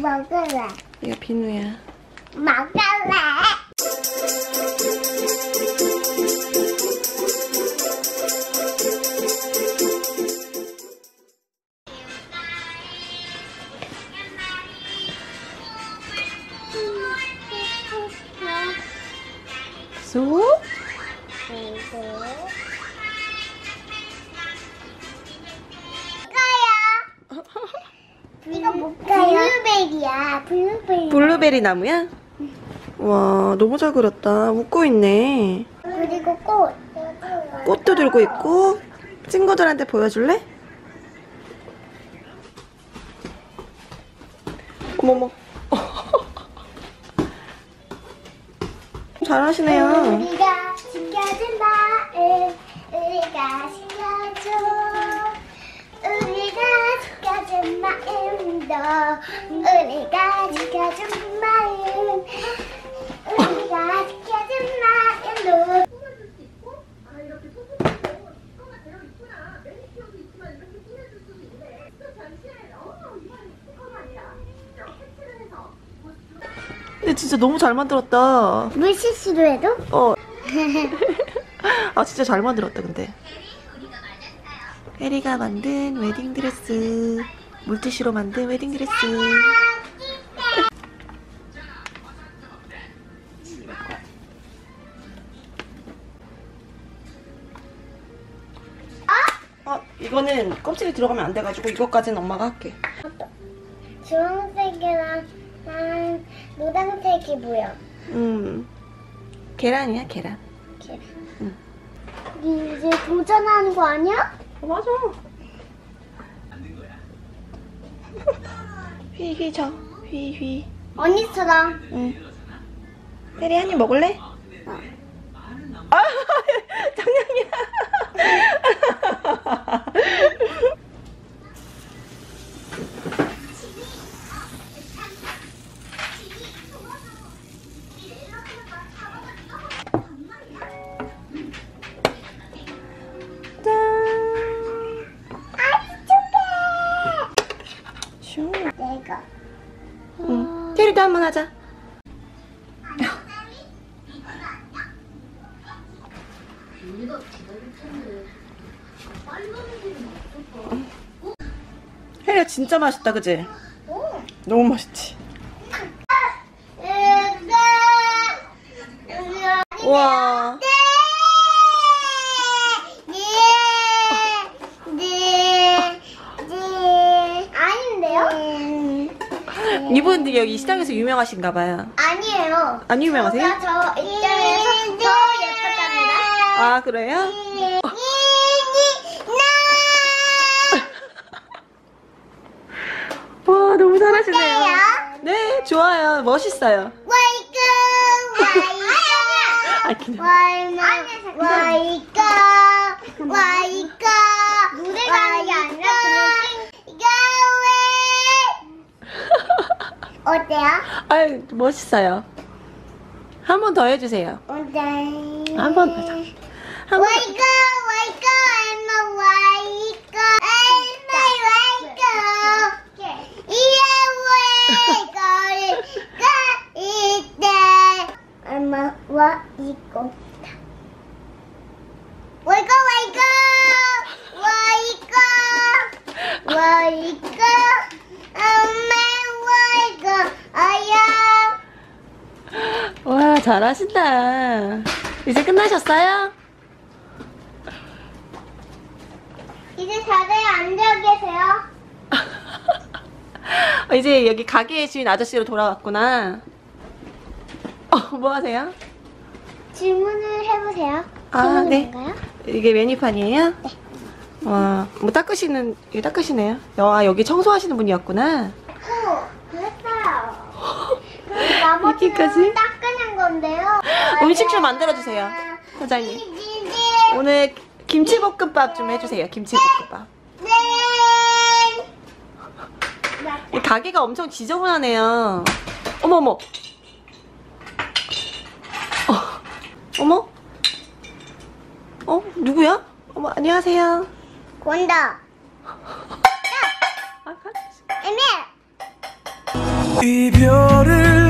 먹을래. 얘가 비누야. 먹을래. 소? 이거 뭘까요? 블루베리야. 블루베리. 블루베리 나무야? 와, 너무 잘 그렸다. 웃고 있네. 그리고 꽃. 꽃도 들고 있고. 친구들한테 보여줄래? 어머머. 잘하시네요. 우리가 지켜준 마음, 우리가 지켜줘. 우리가 지켜준 마음도, 우리가 지켜준 마음, 우리가 지켜준 마음도. 근데 진짜 너무 잘 만들었다. 물실수로 해도? 어. 아, 진짜 잘 만들었다, 근데. 혜리가 만든 웨딩드레스. 물티슈로 만든 웨딩드레스. 이거는 껍질이 들어가면 안 돼가지고 이것까지는 엄마가 할게. 주황색이랑 노란색이 뭐야? 계란이야, 계란. 계란. 응. 우리 이제 도전하는 거 아니야? 맞아. 휘휘 저 휘휘. 언니처럼. 응. 혜리 한 입 먹을래? 아, 장난이야. 내가. 응. 테리도 한번 하자. 혜리야 진짜 맛있다, 그치? 너무 맛있지? 우와. 이분 여기 이 시장에서 유명하신가봐요. 아니에요. 안 유명하세요? 저 입장에서 더 예뻤답니다. 아, 그래요? 와, 너무 잘하시네요. 네, 좋아요. 멋있어요. 노래가 하는 게 아니라 어때요? 아유, 멋있어요. 한 번 더 해주세요. 한 번 더. 한 번. 와, 잘하신다. 이제 끝나셨어요? 이제 다들 앉아 계세요. 이제 여기 가게의 주인 아저씨로 돌아왔구나. 뭐 하세요? 질문을 해보세요. 아, 네. 뭔가요? 이게 메뉴판이에요? 네. 와, 뭐 이거 닦으시네요. 아, 여기 청소하시는 분이었구나. 그랬어요. 나머지는 여기까지? 닦는 건데요. 음식 좀 만들어주세요, 사장님. 오늘 김치볶음밥 좀 해주세요, 김치볶음밥. 네. 이 가게가 엄청 지저분하네요. 어머머. 어머? 누구야? 어머, 안녕하세요. 권다. 아, 에밀. 이별을